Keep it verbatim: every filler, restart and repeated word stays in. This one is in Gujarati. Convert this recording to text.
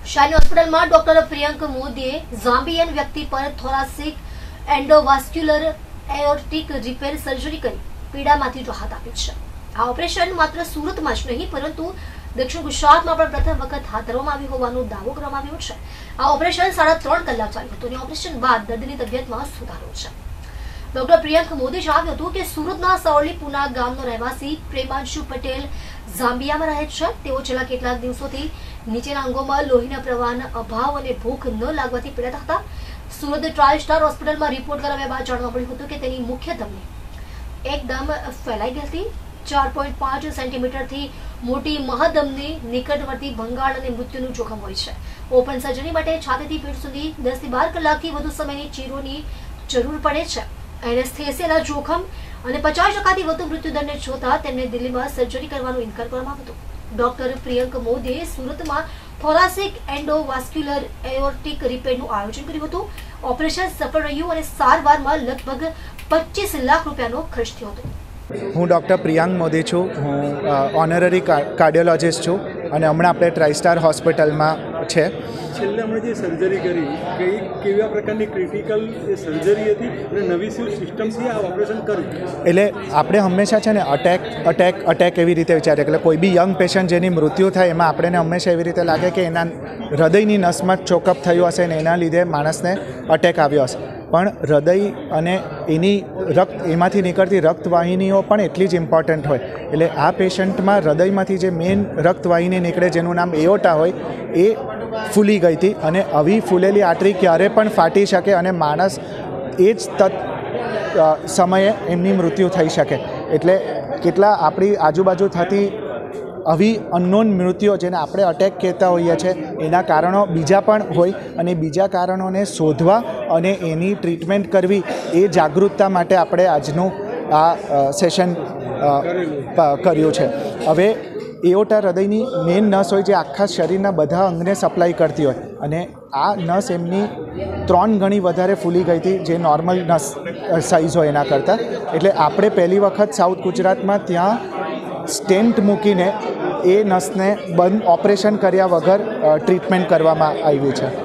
શાની હોસ્પિટલમાં ડોક્ટર પ્રિયંક મોદીએ ઝામ્બિયન વ્યક્તિ પર thoracic endovascular aortic repair surgery કરી પીડામાંથી રાહત આપી છે। આ ઓપરેશન માત્ર સુરતમાં જ નહીં પરંતુ દક્ષિણ ગુજરાતમાં પણ પ્રથમ વખત હાથ ધરવામાં આવ્યું હોવાનો દાવો કરવામાં આવ્યો છે। આ ઓપરેશન સાડા ત્રણ કલાક ચાલ્યું હતું અને ઓપરેશન બાદ દર્દીની તબિયતમાં સુધારો છે। ડોક્ટર પ્રિયંક મોદીએ જણાવ્યું હતું કે સુરતના સાવલીપુના ગામનો રહેવાસી પ્રેમાંશુ પટેલ ઝામ્બિયામાં રહે છે। તેઓ છેલ્લા કેટલાક દિવસોથી નીચેના અંગોમાં લોહીના પ્રવાહના અભાવ અને ભૂખ ન લાગવાથી પીડાતા હતા। સુરત ટ્રાય સ્ટાર હોસ્પિટલમાં રિપોર્ટ કરાવ્યા બાદ જાણવા મળ્યું હતું કે તેની મુખ્ય ધમની એકદમ ફેલાઈ ગઈ હતી। ચાર પોઈન્ટ પાંચ સેન્ટીમીટરથી મોટી મહાધમની નિકટવર્તી ભંગાણ અને મૃત્યુનું જોખમ હોય છે। ઓપન સર્જરી માટે છાતીથી પેટ સુધી દસ થી બાર કલાકથી વધુ સમયની ચીરોની જરૂર પડે છે। એનેસ્થેસિયાના જોખમ અને પચાસ ટકાથી વધુ મૃત્યુદરને જોતા તેમને દિલ્હીમાં સર્જરી કરવાનો ઇનકાર કરવામાં આવ્યો હતો। ડોક્ટર પ્રિયંક મોદીએ સુરતમાં થોરાસિક એન્ડોવાસ્ક્યુલર એઓર્ટિક રિપેરનું આયોજન કર્યું હતું। ઓપરેશન સફળ રહ્યું અને સારવારમાં લગભગ પચીસ લાખ રૂપિયાનો ખર્ચ થયો હતો। હું ડૉક્ટર પ્રિયંક મોદી છું। હું ઓનરરી કાર્ડિયોલોજિસ્ટ છું અને હમણાં આપણે ટ્રાઇસ્ટાર હોસ્પિટલમાં છે। છેલ્લે હમણાં જે સર્જરી કરી કઈ કેવા પ્રકારની ક્રિટિકલ સર્જરી હતી અને નવી શું સિસ્ટમથી આ ઓપરેશન કર્યું? એટલે આપણે હંમેશા છે ને અટેક અટેક અટેક એવી રીતે વિચારીએ એટલે કોઈ બી યંગ પેશન્ટ જેની મૃત્યુ થાય એમાં આપણને હંમેશા એવી રીતે લાગે કે એના હૃદયની નસમાં ચોકઅપ થયું હશે ને એના લીધે માણસને અટેક આવ્યો હશે, પણ હૃદય અને એની રક્ત એમાંથી નીકળતી રક્તવાહિનીઓ પણ એટલી જ ઇમ્પોર્ટન્ટ હોય। એટલે આ પેશન્ટમાં હૃદયમાંથી જે મેઇન રક્તવાહિની નીકળે જેનું નામ એઓર્ટા હોય એ ફૂલી ગઈ હતી અને આવી ફૂલેલી આર્ટરી ક્યારે પણ ફાટી શકે અને માણસ એ જ તત સમયે એમની મૃત્યુ થઈ શકે। એટલે કેટલા આપણી આજુબાજુ થતી આવી અનનોન મૃત્યુઓ જેને આપણે અટેક કહેતા હોઈએ છીએ એના કારણો બીજા પણ હોય અને બીજા કારણોને શોધવા અને એની ટ્રીટમેન્ટ કરવી એ જાગૃતતા માટે આપણે આજનું આ સેશન કર્યું છે। હવે એઓર્ટા હૃદયની મેઇન નસ હોય જે આખા શરીરના બધા અંગને સપ્લાય કરતી હોય અને આ નસ એમની ત્રણ ગણી વધારે ફૂલી ગઈ હતી જે નોર્મલ નસ સાઇઝ હોય એના કરતાં। એટલે આપણે પહેલી વખત સાઉથ ગુજરાતમાં ત્યાં સ્ટેન્ટ મૂકીને એ નસને બંધ ઓપરેશન કર્યા વગર ટ્રીટમેન્ટ કરવામાં આવી છે।